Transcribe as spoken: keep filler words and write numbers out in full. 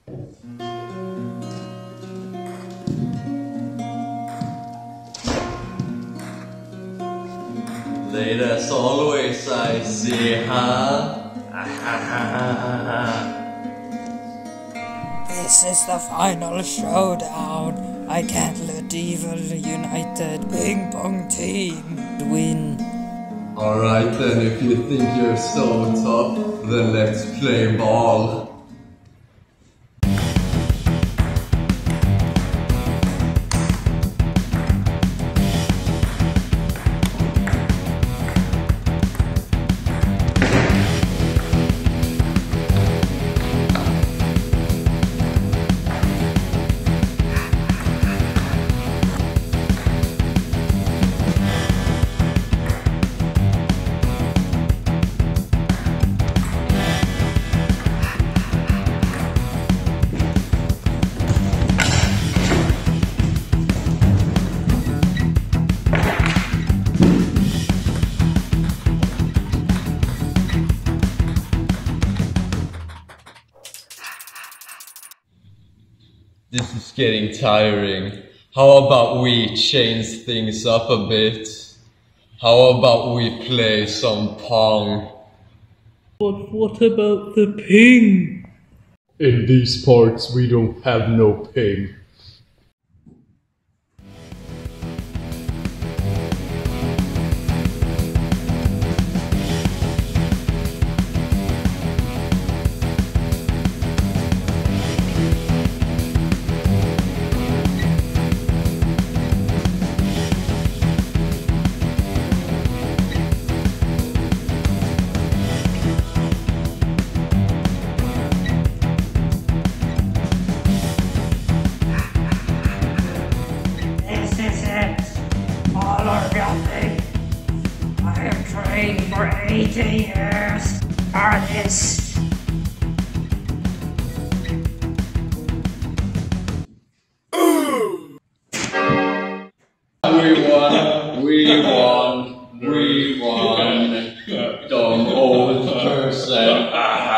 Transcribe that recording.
Late as always, I see, huh? This is the final showdown. I can't let Evil United Ping Pong team win. Alright then, if you think you're so tough, then let's play ball. This is getting tiring. How about we change things up a bit? How about we play some pong? But what about the ping? In these parts we don't have no ping. I have trained for eighty years for this. We won, we won, we won. Dumb old person.